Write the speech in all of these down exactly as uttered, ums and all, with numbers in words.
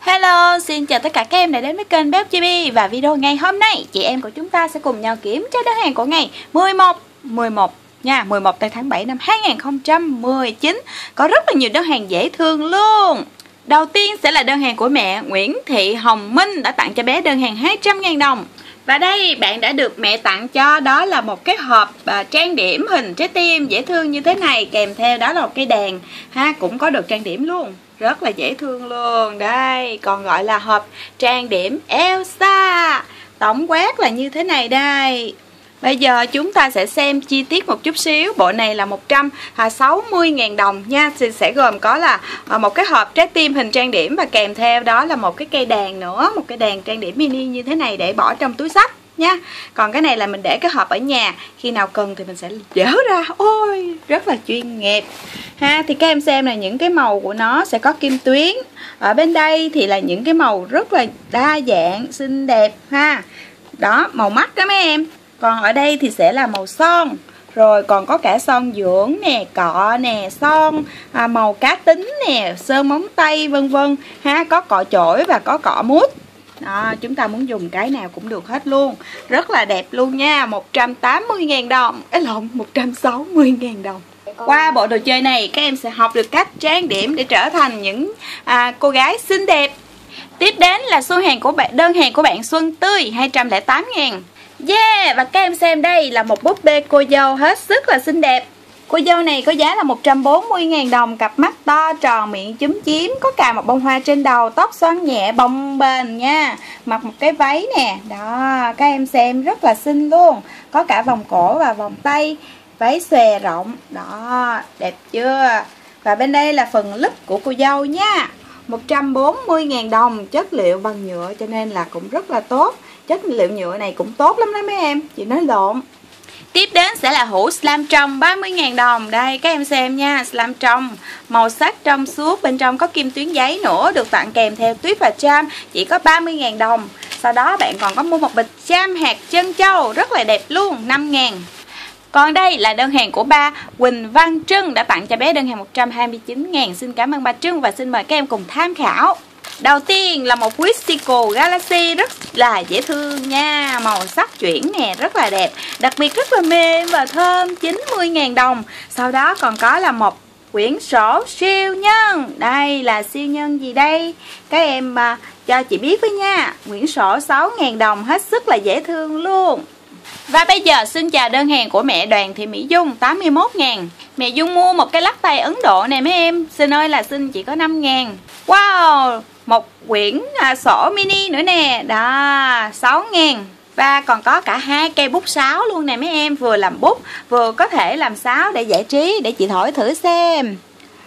Hello, xin chào tất cả các em đã đến với kênh Bé Úc Chi Bi. Và video ngày hôm nay, chị em của chúng ta sẽ cùng nhau kiểm tra đơn hàng của ngày mười một mười một nha, mười một tháng bảy năm hai nghìn không trăm mười chín. Có rất là nhiều đơn hàng dễ thương luôn. Đầu tiên sẽ là đơn hàng của mẹ Nguyễn Thị Hồng Minh đã tặng cho bé đơn hàng hai trăm nghìn đồng. Và đây bạn đã được mẹ tặng cho đó là một cái hộp à, trang điểm hình trái tim dễ thương như thế này, kèm theo đó là một cây đèn ha, cũng có được trang điểm luôn, rất là dễ thương luôn. Đây còn gọi là hộp trang điểm Elsa, tổng quát là như thế này đây. Bây giờ chúng ta sẽ xem chi tiết một chút xíu. Bộ này là một trăm sáu mươi nghìn đồng nha. Thì sẽ gồm có là một cái hộp trái tim hình trang điểm và kèm theo đó là một cái cây đèn nữa, một cái đèn trang điểm mini như thế này để bỏ trong túi xách nha. Còn cái này là mình để cái hộp ở nhà, khi nào cần thì mình sẽ dỡ ra. Ôi rất là chuyên nghiệp ha. Thì các em xem là những cái màu của nó sẽ có kim tuyến. Ở bên đây thì là những cái màu rất là đa dạng, xinh đẹp ha. Đó, màu mắt đó mấy em. Còn ở đây thì sẽ là màu son. Rồi còn có cả son dưỡng nè, cọ nè, son à, màu cá tính nè, sơn móng tay vân vân ha. Có cọ chổi và có cọ mút. Đó, chúng ta muốn dùng cái nào cũng được hết luôn. Rất là đẹp luôn nha. Một trăm tám mươi nghìn đồng. Ê lộn, một trăm sáu mươi nghìn đồng. Qua bộ đồ chơi này các em sẽ học được cách trang điểm để trở thành những à, cô gái xinh đẹp. Tiếp đến là xu hàng của bạn, đơn hàng của bạn Xuân Tươi hai trăm lẻ tám nghìn. Yeah, và các em xem đây là một búp bê cô dâu hết sức là xinh đẹp. Cô dâu này có giá là một trăm bốn mươi nghìn đồng, cặp mắt to tròn, miệng chúm chím, có cài một bông hoa trên đầu, tóc xoăn nhẹ bồng bềnh nha. Mặc một cái váy nè, đó, các em xem rất là xinh luôn. Có cả vòng cổ và vòng tay, váy xòe rộng, đó, đẹp chưa? Và bên đây là phần lúp của cô dâu nha. Một trăm bốn mươi nghìn đồng, chất liệu bằng nhựa cho nên là cũng rất là tốt. Chất liệu nhựa này cũng tốt lắm đó mấy em, chị nói lộn. Tiếp đến sẽ là hũ slam trong ba mươi nghìn đồng. Đây các em xem nha, slam trong màu sắc trong suốt, bên trong có kim tuyến giấy nữa, được tặng kèm theo tuyết và cham, chỉ có ba mươi nghìn đồng. Sau đó bạn còn có mua một bịch cham hạt trân châu rất là đẹp luôn, năm nghìn. Còn đây là đơn hàng của ba Quỳnh Văn Trưng đã tặng cho bé đơn hàng một trăm hai mươi chín nghìn. Xin cảm ơn ba Trưng và xin mời các em cùng tham khảo. Đầu tiên là một Whimsical Galaxy rất là dễ thương nha. Màu sắc chuyển nè, rất là đẹp. Đặc biệt rất là mềm và thơm, chín mươi nghìn đồng. Sau đó còn có là một quyển sổ siêu nhân. Đây là siêu nhân gì đây? Các em à, cho chị biết với nha. Quyển sổ sáu nghìn đồng, hết sức là dễ thương luôn. Và bây giờ xin chào đơn hàng của mẹ Đoàn Thị Mỹ Dung, tám mươi mốt nghìn. Mẹ Dung mua một cái lắc tay Ấn Độ này mấy em. Xin ơi là xin chỉ có năm nghìn. Wow, một quyển à, sổ mini nữa nè. Đó, sáu nghìn. Và còn có cả hai cây bút sáo luôn nè mấy em. Vừa làm bút, vừa có thể làm sáo để giải trí. Để chị thổi thử xem.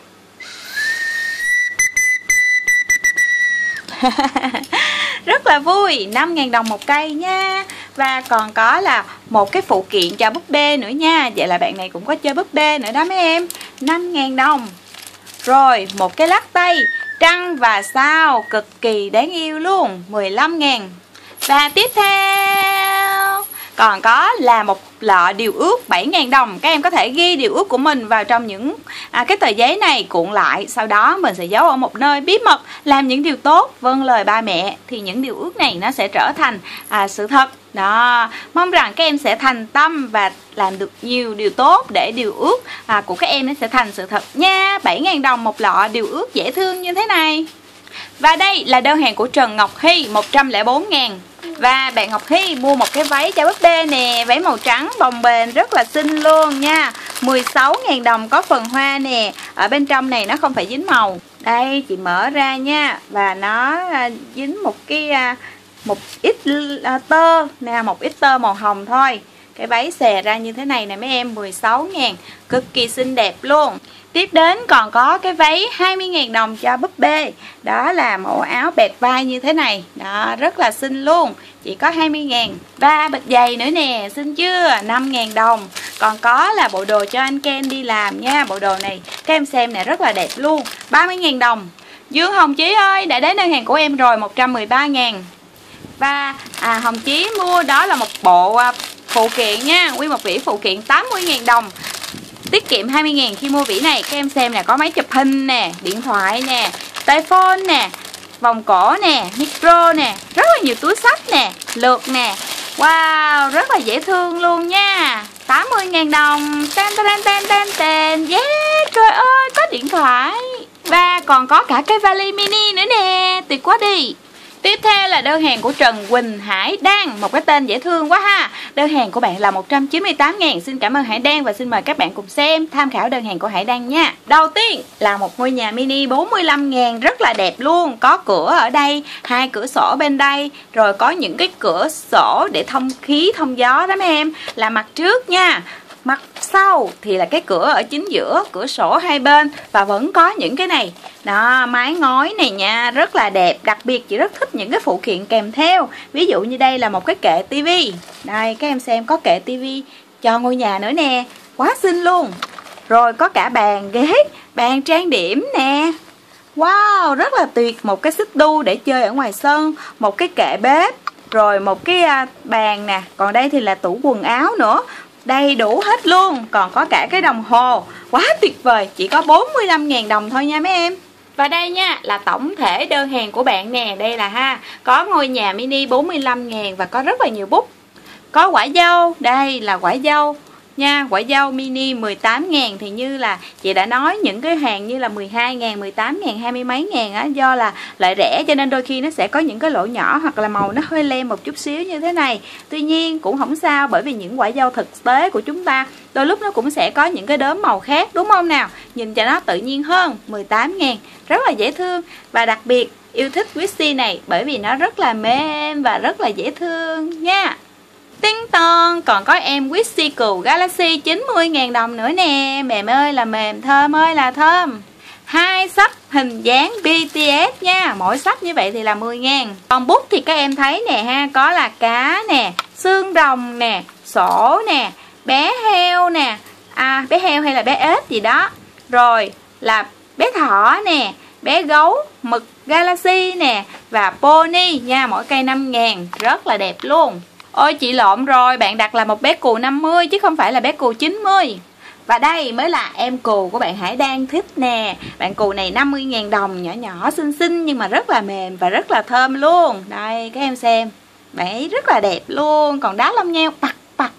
Rất là vui, năm nghìn đồng một cây nha. Và còn có là một cái phụ kiện cho búp bê nữa nha. Vậy là bạn này cũng có chơi búp bê nữa đó mấy em, năm nghìn đồng. Rồi một cái lắc tay trăng và sao cực kỳ đáng yêu luôn, mười lăm nghìn. Và tiếp theo còn có là một lọ điều ước bảy nghìn đồng. Các em có thể ghi điều ước của mình vào trong những à, cái tờ giấy này, cuộn lại. Sau đó mình sẽ giấu ở một nơi bí mật, làm những điều tốt, vâng lời ba mẹ. Thì những điều ước này nó sẽ trở thành à, sự thật. Đó, mong rằng các em sẽ thành tâm và làm được nhiều điều tốt để điều ước à, của các em nó sẽ thành sự thật nha. Bảy nghìn đồng một lọ điều ước dễ thương như thế này. Và đây là đơn hàng của Trần Ngọc Hy, một trăm lẻ bốn nghìn. Và bạn Ngọc Hy mua một cái váy cho búp bê nè, váy màu trắng bồng bềnh rất là xinh luôn nha. mười sáu nghìn đồng, có phần hoa nè. Ở bên trong này nó không phải dính màu. Đây chị mở ra nha. Và nó dính một cái một ít tơ nè, một ít tơ màu hồng thôi. Cái váy xòe ra như thế này nè mấy em, mười sáu nghìn, cực kỳ xinh đẹp luôn. Tiếp đến còn có cái váy hai mươi nghìn đồng cho búp bê. Đó là mẫu áo bẹt vai như thế này. Đó, rất là xinh luôn, chỉ có hai mươi nghìn. Và bịch giày nữa nè, xinh chưa, năm nghìn đồng. Còn có là bộ đồ cho anh Ken đi làm nha. Bộ đồ này các em xem nè, rất là đẹp luôn, ba mươi nghìn đồng. Dương Hồng Chí ơi, đã đến đơn hàng của em rồi, một trăm mười ba nghìn. Và à, Hồng Chí mua đó là một bộ à, phụ kiện nha. Nguyên một vỉ phụ kiện tám mươi nghìn đồng. Tiết kiệm hai mươi nghìn khi mua vỉ này. Các em xem nè, có máy chụp hình nè, điện thoại nè, tai phone nè, vòng cổ nè, micro nè, rất là nhiều túi xách nè, lược nè. Wow, rất là dễ thương luôn nha. Tám mươi ngàn đồng. Tên tên tên tên tên. Yeah, trời ơi, có điện thoại. Và còn có cả cái vali mini nữa nè. Tuyệt quá đi. Tiếp theo là đơn hàng của Trần Quỳnh Hải Đăng. Một cái tên dễ thương quá ha. Đơn hàng của bạn là một trăm chín mươi tám ngàn. Xin cảm ơn Hải Đăng và xin mời các bạn cùng xem, tham khảo đơn hàng của Hải Đăng nha. Đầu tiên là một ngôi nhà mini bốn mươi lăm ngàn. Rất là đẹp luôn. Có cửa ở đây, hai cửa sổ bên đây. Rồi có những cái cửa sổ để thông khí, thông gió đó mấy em. Là mặt trước nha. Mặt sau thì là cái cửa ở chính giữa, cửa sổ hai bên. Và vẫn có những cái này. Đó, mái ngói này nha, rất là đẹp. Đặc biệt chị rất thích những cái phụ kiện kèm theo. Ví dụ như đây là một cái kệ tivi. Đây, các em xem có kệ tivi cho ngôi nhà nữa nè. Quá xinh luôn. Rồi có cả bàn ghế, bàn trang điểm nè. Wow, rất là tuyệt. Một cái xích đu để chơi ở ngoài sân. Một cái kệ bếp. Rồi một cái bàn nè. Còn đây thì là tủ quần áo nữa. Đầy đủ hết luôn. Còn có cả cái đồng hồ. Quá tuyệt vời. Chỉ có bốn mươi lăm ngàn đồng thôi nha mấy em. Và đây nha là tổng thể đơn hàng của bạn nè. Đây là ha. Có ngôi nhà mini bốn mươi lăm ngàn và có rất là nhiều bút. Có quả dâu. Đây là quả dâu nha. Quả dâu mini mười tám ngàn. Thì như là chị đã nói, những cái hàng như là mười hai ngàn, mười tám ngàn, hai mươi mấy ngàn á, do là loại rẻ cho nên đôi khi nó sẽ có những cái lỗ nhỏ hoặc là màu nó hơi lem một chút xíu như thế này. Tuy nhiên cũng không sao, bởi vì những quả dâu thực tế của chúng ta đôi lúc nó cũng sẽ có những cái đốm màu khác, đúng không nào? Nhìn cho nó tự nhiên hơn. Mười tám ngàn, rất là dễ thương. Và đặc biệt yêu thích Wixi này bởi vì nó rất là mềm và rất là dễ thương nha. Tinh ton, còn có em Wixi Cừu Galaxy chín mươi ngàn đồng nữa nè. Mềm ơi là mềm, thơm ơi là thơm. Hai sắp hình dáng bê tê ét nha. Mỗi sắp như vậy thì là mười ngàn. Còn bút thì các em thấy nè ha. Có là cá nè, xương rồng nè, sổ nè, bé heo nè. À, bé heo hay là bé ếch gì đó. Rồi là bé thỏ nè, bé gấu, mực Galaxy nè. Và pony nha, mỗi cây năm ngàn. Rất là đẹp luôn. Ôi chị lộn rồi, bạn đặt là một bé cừu năm mươi chứ không phải là bé cừu chín mươi. Và đây mới là em cừu của bạn Hải Đăng thích nè. Bạn cừu này năm mươi ngàn đồng, nhỏ nhỏ xinh xinh nhưng mà rất là mềm và rất là thơm luôn. Đây các em xem, bạn ấy rất là đẹp luôn. Còn đá lông nheo pặt pặt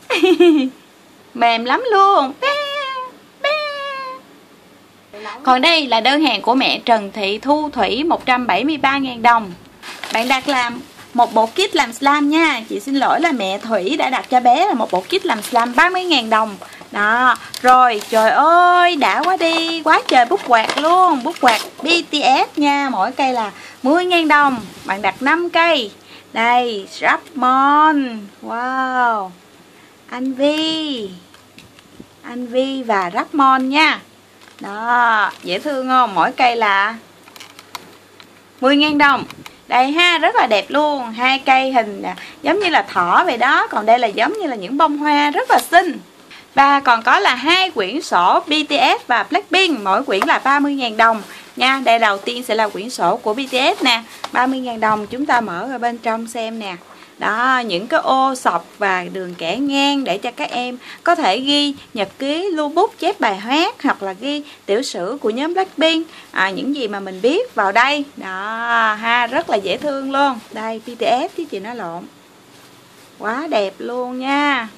mềm lắm luôn. Còn đây là đơn hàng của mẹ Trần Thị Thu Thủy một trăm bảy mươi ba ngàn đồng. Bạn đặt làm một bộ kit làm slime nha. Chị xin lỗi là mẹ Thủy đã đặt cho bé là một bộ kit làm slime ba mươi ngàn đồng. Đó, rồi trời ơi, đã quá đi. Quá trời bút quạt luôn. Bút quạt bê tê ét nha. Mỗi cây là mười ngàn đồng. Bạn đặt năm cây. Đây, Rapmon. Wow, anh Vi, anh Vi và Rapmon nha. Đó, dễ thương không? Mỗi cây là mười ngàn đồng. Đây ha, rất là đẹp luôn. Hai cây hình giống như là thỏ vậy đó. Còn đây là giống như là những bông hoa rất là xinh. Và còn có là hai quyển sổ bê tê ét và Blackpink. Mỗi quyển là ba mươi ngàn đồng nha. Đây đầu tiên sẽ là quyển sổ của bê tê ét nè, ba mươi ngàn đồng. Chúng ta mở ở bên trong xem nè. Đó, những cái ô sọc và đường kẻ ngang để cho các em có thể ghi nhật ký, lưu bút, chép bài hát hoặc là ghi tiểu sử của nhóm Blackpink, à, những gì mà mình biết vào đây. Đó ha, rất là dễ thương luôn. Đây bê tê ét chứ chị nói lộn. Quá đẹp luôn nha.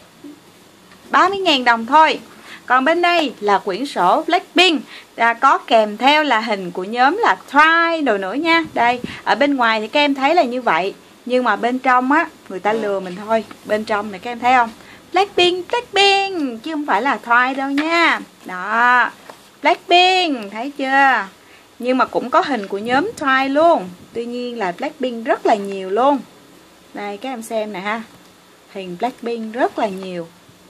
ba mươi ngàn đồng thôi. Còn bên đây là quyển sổ Blackpink, à, có kèm theo là hình của nhóm là Twice đồ nữa nha. Đây, ở bên ngoài thì các em thấy là như vậy, nhưng mà bên trong á, người ta lừa mình thôi. Bên trong này các em thấy không? Blackpink, Blackpink, chứ không phải là Twice đâu nha. Đó, Blackpink, thấy chưa? Nhưng mà cũng có hình của nhóm Twice luôn. Tuy nhiên là Blackpink rất là nhiều luôn. Đây, các em xem nè ha. Hình Blackpink rất là nhiều.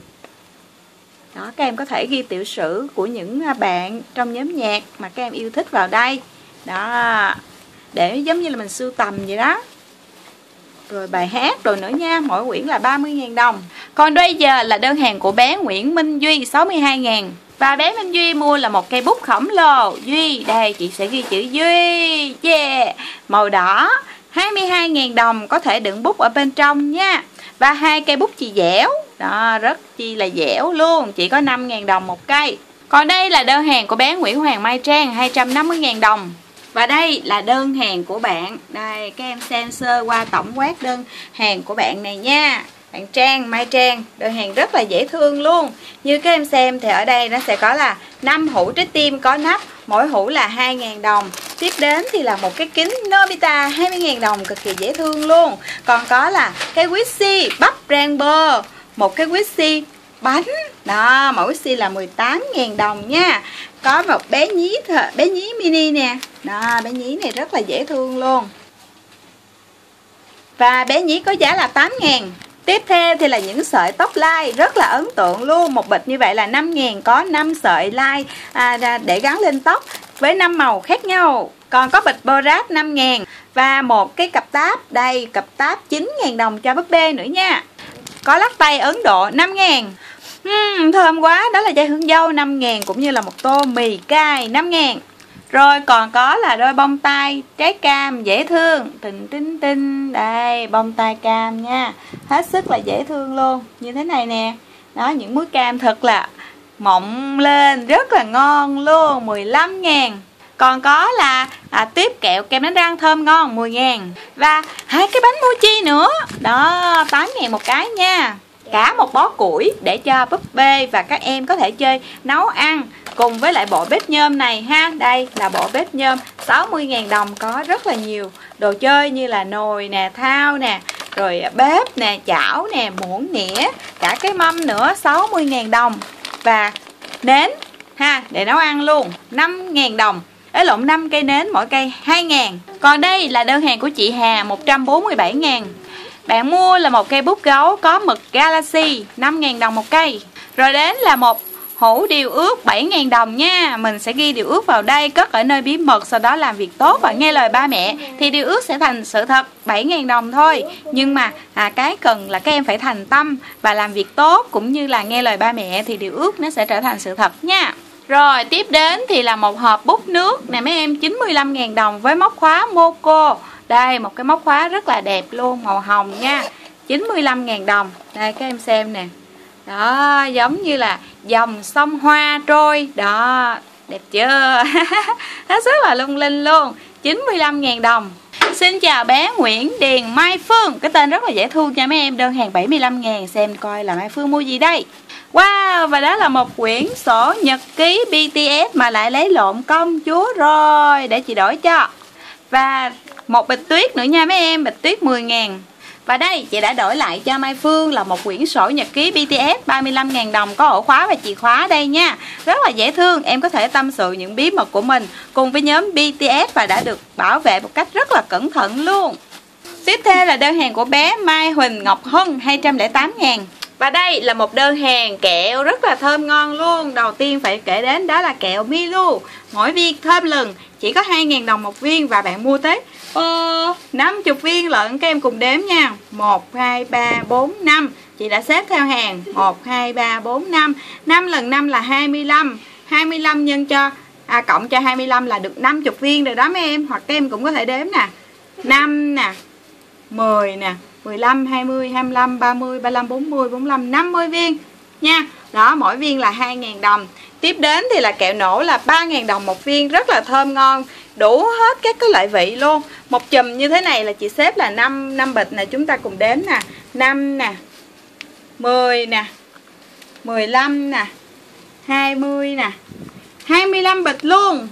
Đó, các em có thể ghi tiểu sử của những bạn trong nhóm nhạc mà các em yêu thích vào đây. Đó, để giống như là mình sưu tầm vậy đó. Rồi bài hát rồi nữa nha. Mỗi quyển là ba mươi ngàn đồng. Còn bây giờ là đơn hàng của bé Nguyễn Minh Duy sáu mươi hai ngàn. Và bé Minh Duy mua là một cây bút khổng lồ Duy. Đây chị sẽ ghi chữ Duy. Yeah, màu đỏ, hai mươi hai ngàn đồng. Có thể đựng bút ở bên trong nha. Và hai cây bút chì dẻo. Đó, rất chi là dẻo luôn. Chỉ có năm ngàn đồng một cây. Còn đây là đơn hàng của bé Nguyễn Hoàng Mai Trang hai trăm năm mươi ngàn đồng. Và đây là đơn hàng của bạn. Đây, các em xem sơ qua tổng quát đơn hàng của bạn này nha. Bạn Trang, Mai Trang, đơn hàng rất là dễ thương luôn. Như các em xem thì ở đây nó sẽ có là năm hũ trái tim có nắp, mỗi hũ là hai nghìn đồng. Tiếp đến thì là một cái kính Nobita hai mươi nghìn đồng, cực kỳ dễ thương luôn. Còn có là cái Wixi bắp rang bơ, một cái Wixi bánh. Đó, mỗi Wixi là mười tám nghìn đồng nha. Có một bé nhí bé nhí mini nè. Đó, bé nhí này rất là dễ thương luôn. Và bé nhí có giá là tám nghìn. Tiếp theo thì là những sợi tóc lai rất là ấn tượng luôn. Một bịch như vậy là năm nghìn, có năm sợi lai à, để gắn lên tóc với năm màu khác nhau. Còn có bịch bơ ráp năm nghìn. Và một cái cặp táp, đây cặp táp chín nghìn đồng cho búp bê nữa nha. Có lắc tay Ấn Độ năm nghìn. uhm, Thơm quá, đó là chai hương dâu năm nghìn, cũng như là một tô mì cay năm nghìn. Rồi còn có là đôi bông tai trái cam dễ thương, tinh tinh tinh. Đây, bông tai cam nha, hết sức là dễ thương luôn, như thế này nè. Đó, những múi cam thật là mọng lên, rất là ngon luôn, mười lăm nghìn. Còn có là à, tiếp kẹo kem đánh răng thơm ngon mười nghìn. Và hai cái bánh mochi nữa. Đó, tám nghìn một cái nha. Cả một bó củi để cho búp bê và các em có thể chơi nấu ăn cùng với lại bộ bếp nhôm này ha. Đây là bộ bếp nhôm sáu mươi nghìn đồng, có rất là nhiều đồ chơi như là nồi nè, thao nè, rồi bếp nè, chảo nè, muỗng nĩa, cả cái mâm nữa sáu mươi nghìn đồng. Và nến ha, để nấu ăn luôn năm nghìn đồng. Ế lộn, năm cây nến mỗi cây hai nghìn. Còn đây là đơn hàng của chị Hà một trăm bốn mươi bảy nghìn. Bạn mua là một cây bút gấu có mực Galaxy năm nghìn đồng một cây. Rồi đến là một hũ điều ước bảy nghìn đồng nha. Mình sẽ ghi điều ước vào đây, cất ở nơi bí mật, sau đó làm việc tốt và nghe lời ba mẹ thì điều ước sẽ thành sự thật, bảy nghìn đồng thôi. Nhưng mà à, cái cần là các em phải thành tâm và làm việc tốt cũng như là nghe lời ba mẹ thì điều ước nó sẽ trở thành sự thật nha. Rồi tiếp đến thì là một hộp bút nước nè mấy em, chín mươi lăm nghìn đồng với móc khóa Moco. Đây, một cái móc khóa rất là đẹp luôn, màu hồng nha, chín mươi lăm nghìn đồng. Đây các em xem nè. Đó, giống như là dòng sông hoa trôi. Đó, đẹp chưa? Nó rất là lung linh luôn, chín mươi lăm nghìn đồng. Xin chào bé Nguyễn Điền Mai Phương. Cái tên rất là dễ thương nha mấy em, đơn hàng bảy mươi lăm nghìn. Xem coi là Mai Phương mua gì đây. Wow, và đó là một quyển sổ nhật ký bê tê ét mà lại lấy lộn công chúa rồi. Để chị đổi cho. Và một bịch tuyết nữa nha mấy em, bịch tuyết mười nghìn. Và đây, chị đã đổi lại cho Mai Phương là một quyển sổ nhật ký bê tê ét ba mươi lăm nghìn đồng, có ổ khóa và chìa khóa đây nha. Rất là dễ thương, em có thể tâm sự những bí mật của mình cùng với nhóm bê tê ét và đã được bảo vệ một cách rất là cẩn thận luôn. Tiếp theo là đơn hàng của bé Mai Huỳnh Ngọc Hân hai trăm lẻ tám nghìn. Và đây là một đơn hàng kẹo rất là thơm ngon luôn. Đầu tiên phải kể đến đó là kẹo Milo. Mỗi viên thơm lừng, chỉ có hai nghìn đồng một viên và bạn mua tới Ờ, năm mươi viên lận. Các em cùng đếm nha. Một, hai, ba, bốn, năm. Chị đã xếp theo hàng. Một, hai, ba, bốn, năm. năm lần năm là hai mươi lăm. hai mươi lăm nhân cho à, cộng cho hai mươi lăm là được năm mươi viên rồi đó mấy em. Hoặc các em cũng có thể đếm nè. năm nè, mười nè, mười lăm, hai mươi, hai mươi lăm, ba mươi, ba mươi lăm, bốn mươi, bốn mươi lăm, năm mươi viên nha. Đó, mỗi viên là hai nghìn đồng. Tiếp đến thì là kẹo nổ là ba nghìn đồng một viên, rất là thơm ngon, đủ hết các cái loại vị luôn. Một chùm như thế này là chị xếp là năm năm bịch nè, chúng ta cùng đếm nè. năm nè, mười nè, mười lăm nè, hai mươi nè, hai mươi lăm bịch luôn.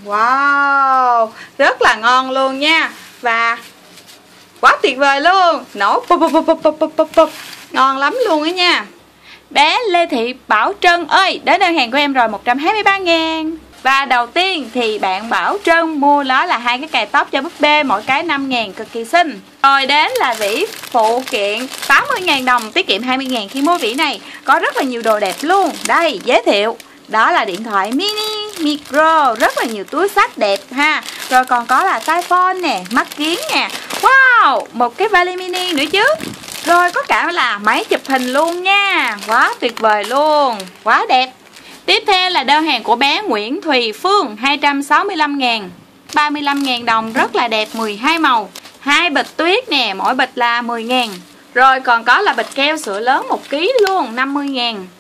Wow, rất là ngon luôn nha. Và quá tuyệt vời luôn, nổ pop pop pop pop pop pop pop. Ngon lắm luôn á nha. Bé Lê Thị Bảo Trân ơi, đến đơn hàng của em rồi, một trăm hai mươi ba nghìn. Và đầu tiên thì bạn Bảo Trân mua đó là hai cái cài tóc cho búp bê, mỗi cái năm nghìn, cực kỳ xinh. Rồi đến là vỉ phụ kiện tám mươi nghìn đồng, tiết kiệm hai mươi nghìn khi mua vỉ này. Có rất là nhiều đồ đẹp luôn. Đây, giới thiệu. Đó là điện thoại mini, micro, rất là nhiều túi xách đẹp ha. Rồi còn có là tai phone nè, mắt kiếng nè. Wow, một cái vali mini nữa chứ. Rồi có cả là máy chụp hình luôn nha. Quá tuyệt vời luôn, quá đẹp. Tiếp theo là đơn hàng của bé Nguyễn Thùy Phương hai trăm sáu mươi lăm nghìn. ba mươi lăm nghìn đồng, rất là đẹp, mười hai màu. Hai bịch tuyết nè, mỗi bịch là mười nghìn. Rồi còn có là bịch keo sữa lớn một ký luôn, năm mươi nghìn.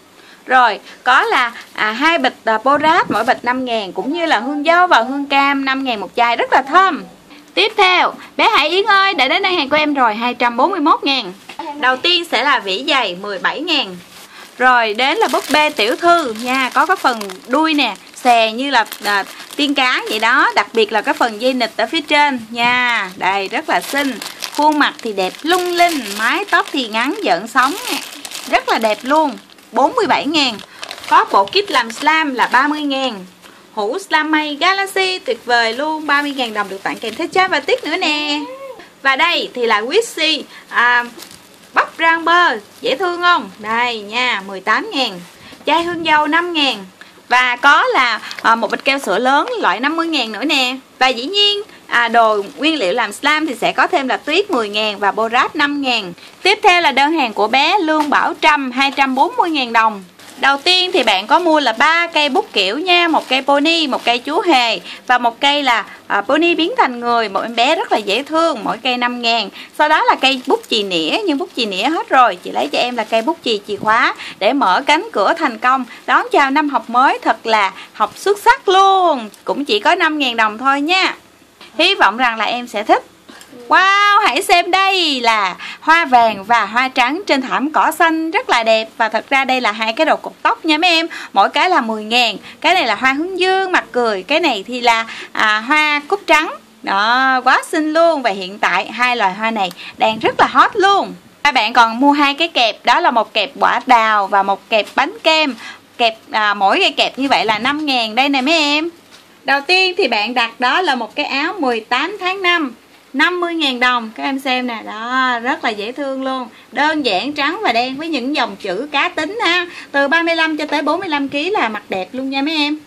Rồi có là à, hai bịch à, Borat mỗi bịch năm ngàn, cũng như là hương dâu và hương cam năm ngàn một chai, rất là thơm. Tiếp theo, bé Hải Yến ơi, đã đến đơn hàng của em rồi, hai trăm bốn mươi mốt ngàn. Đầu tiên sẽ là vỉ dày mười bảy ngàn. Rồi đến là búp bê tiểu thư nha, có cái phần đuôi nè, xè như là à, tiên cá vậy đó. Đặc biệt là cái phần dây nịt ở phía trên nha. Đây rất là xinh. Khuôn mặt thì đẹp lung linh, mái tóc thì ngắn gợn sóng nè, rất là đẹp luôn, bốn mươi bảy ngàn. Có bộ kit làm slam là ba mươi ngàn. Hũ slam mây Galaxy tuyệt vời luôn, ba mươi ngàn đồng được tặng kèm theo chai và tiết nữa nè. Và đây thì là Wixi à, bắp rang bơ, dễ thương không? Đây nha, mười tám ngàn. Chai hương dâu năm ngàn. Và có là à, một bịch keo sữa lớn loại năm mươi ngàn nữa nè. Và dĩ nhiên à, đồ nguyên liệu làm slime thì sẽ có thêm là tuyết mười ngàn và Borat năm ngàn. Tiếp theo là đơn hàng của bé Lương Bảo Trâm, hai trăm bốn mươi ngàn đồng. Đầu tiên thì bạn có mua là ba cây bút kiểu nha, một cây pony, một cây chú hề và một cây là à, pony biến thành người, một em bé rất là dễ thương, mỗi cây năm ngàn. Sau đó là cây bút chì nĩa, nhưng bút chì nĩa hết rồi, chị lấy cho em là cây bút chì chìa khóa để mở cánh cửa thành công, đón chào năm học mới thật là học xuất sắc luôn. Cũng chỉ có năm ngàn đồng thôi nha. Hy vọng rằng là em sẽ thích. Wow, hãy xem đây là hoa vàng và hoa trắng trên thảm cỏ xanh, rất là đẹp. Và thật ra đây là hai cái đồ cột tóc nha mấy em, mỗi cái là mười ngàn. Cái này là hoa hướng dương mặt cười, cái này thì là à, hoa cúc trắng. Đó, quá xinh luôn. Và hiện tại hai loài hoa này đang rất là hot luôn. Các bạn còn mua hai cái kẹp, đó là một kẹp quả đào và một kẹp bánh kem. Kẹp à, mỗi cái kẹp như vậy là năm ngàn đây nè mấy em. Đầu tiên thì bạn đặt đó là một cái áo mười tám tháng năm, năm mươi ngàn đồng. Các em xem nè, đó rất là dễ thương luôn. Đơn giản trắng và đen với những dòng chữ cá tính ha. Từ ba mươi lăm cho tới bốn mươi lăm ki lô gam là mặc đẹp luôn nha mấy em.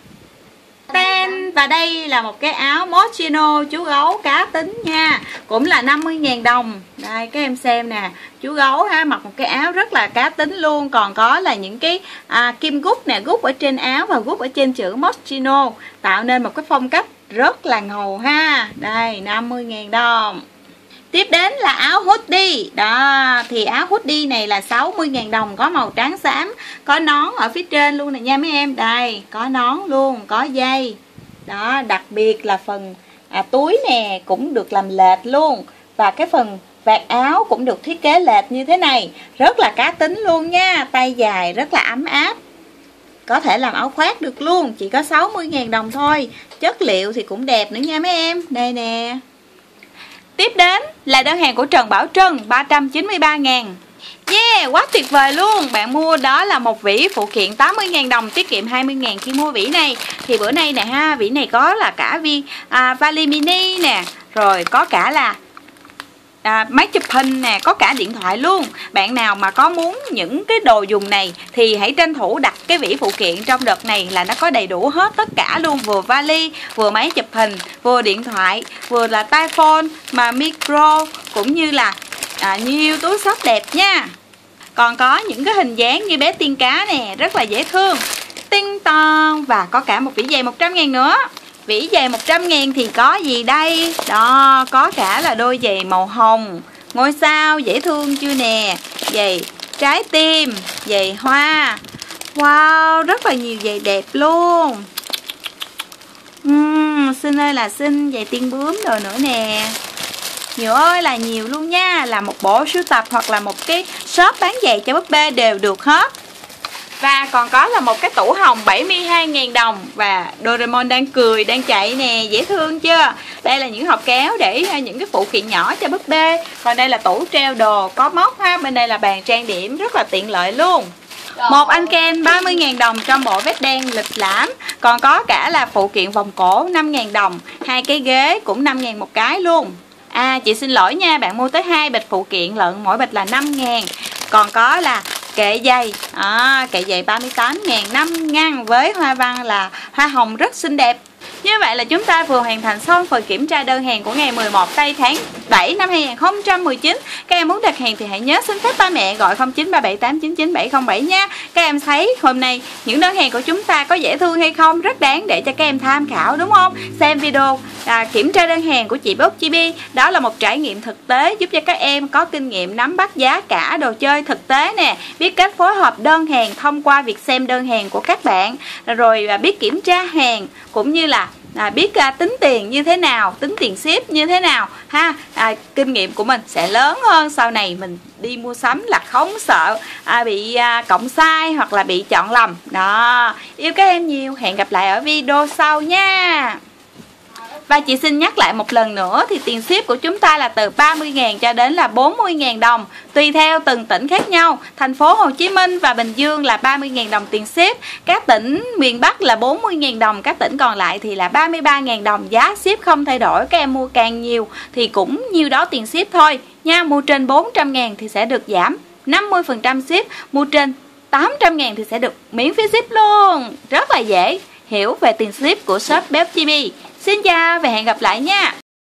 Tên. Và đây là một cái áo Moschino chú gấu cá tính nha, cũng là năm mươi ngàn đồng. Đây các em xem nè, chú gấu ha, mặc một cái áo rất là cá tính luôn. Còn có là những cái à, kim gút nè, gút ở trên áo và gút ở trên chữ Moschino, tạo nên một cái phong cách rất là ngầu ha. Đây năm mươi ngàn đồng. Tiếp đến là áo hoodie. Đó, thì áo hoodie này là sáu mươi ngàn đồng, có màu trắng xám, có nón ở phía trên luôn nè nha mấy em. Đây, có nón luôn, có dây. Đó, đặc biệt là phần à, túi nè cũng được làm lệch luôn. Và cái phần vạt áo cũng được thiết kế lệch như thế này, rất là cá tính luôn nha. Tay dài rất là ấm áp, có thể làm áo khoác được luôn, chỉ có sáu mươi ngàn đồng thôi. Chất liệu thì cũng đẹp nữa nha mấy em. Đây nè. Tiếp đến là đơn hàng của Trần Bảo Trân, ba trăm chín mươi ba ngàn. Yeah, quá tuyệt vời luôn. Bạn mua đó là một vỉ phụ kiện tám mươi ngàn đồng, tiết kiệm hai mươi ngàn khi mua vỉ này. Thì bữa nay nè ha, vỉ này có là cả viên à, vali mini nè, rồi có cả là À, máy chụp hình nè, có cả điện thoại luôn. Bạn nào mà có muốn những cái đồ dùng này thì hãy tranh thủ đặt cái vỉ phụ kiện trong đợt này, là nó có đầy đủ hết tất cả luôn. Vừa vali, vừa máy chụp hình, vừa điện thoại, vừa là tai phone, mà micro, cũng như là à, nhiều túi xách đẹp nha. Còn có những cái hình dáng như bé tiên cá nè, rất là dễ thương, tinh ton. Và có cả một vỉ giày một trăm ngàn nữa. Vỉ giày một trăm ngàn thì có gì đây? Đó, có cả là đôi giày màu hồng, ngôi sao, dễ thương chưa nè. Giày trái tim, giày hoa. Wow, rất là nhiều giày đẹp luôn. uhm, Xinh ơi là xinh, giày tiên bướm rồi nữa nè. Nhiều ơi là nhiều luôn nha. Là một bộ sưu tập hoặc là một cái shop bán giày cho búp bê đều được hết. Và còn có là một cái tủ hồng bảy mươi hai ngàn đồng. Và Doraemon đang cười, đang chạy nè, dễ thương chưa? Đây là những hộp kéo để những cái phụ kiện nhỏ cho búp bê. Còn đây là tủ treo đồ, có móc ha. Bên đây là bàn trang điểm, rất là tiện lợi luôn. Một anh Ken ba mươi ngàn đồng trong bộ vest đen lịch lãm. Còn có cả là phụ kiện vòng cổ năm ngàn đồng. Hai cái ghế cũng năm ngàn một cái luôn. À, chị xin lỗi nha, bạn mua tới hai bịch phụ kiện lận, mỗi bịch là năm ngàn. Còn có là kệ giày, à, kệ giày ba mươi tám ngàn, năm ngăn với hoa văn là hoa hồng rất xinh đẹp. Như vậy là chúng ta vừa hoàn thành xong phần kiểm tra đơn hàng của ngày mười một tây tháng bảy năm hai nghìn không trăm mười chín. Các em muốn đặt hàng thì hãy nhớ xin phép ba mẹ gọi không chín ba bảy tám chín chín bảy không bảy nha. Các em thấy hôm nay những đơn hàng của chúng ta có dễ thương hay không? Rất đáng để cho các em tham khảo đúng không? Xem video à, kiểm tra đơn hàng của chị Bốt Chibi, đó là một trải nghiệm thực tế giúp cho các em có kinh nghiệm nắm bắt giá cả đồ chơi thực tế nè, biết cách phối hợp đơn hàng thông qua việc xem đơn hàng của các bạn, rồi à, biết kiểm tra hàng cũng như là À, biết à, tính tiền như thế nào, tính tiền ship như thế nào ha. À, kinh nghiệm của mình sẽ lớn hơn, sau này mình đi mua sắm là không sợ à, bị à, cộng sai hoặc là bị chọn lầm đó. Yêu các em nhiều, hẹn gặp lại ở video sau nha. Và chị xin nhắc lại một lần nữa thì tiền ship của chúng ta là từ ba mươi ngàn cho đến là bốn mươi ngàn đồng, tùy theo từng tỉnh khác nhau. Thành phố Hồ Chí Minh và Bình Dương là ba mươi ngàn đồng tiền ship, các tỉnh miền Bắc là bốn mươi ngàn đồng, các tỉnh còn lại thì là ba mươi ba ngàn đồng. Giá ship không thay đổi, các em mua càng nhiều thì cũng nhiêu đó tiền ship thôi nha. Mua trên bốn trăm ngàn thì sẽ được giảm năm mươi phần trăm ship, mua trên tám trăm ngàn thì sẽ được miễn phí ship luôn. Rất là dễ hiểu về tiền ship của shop Bếp Chibi. Xin chào và hẹn gặp lại nha.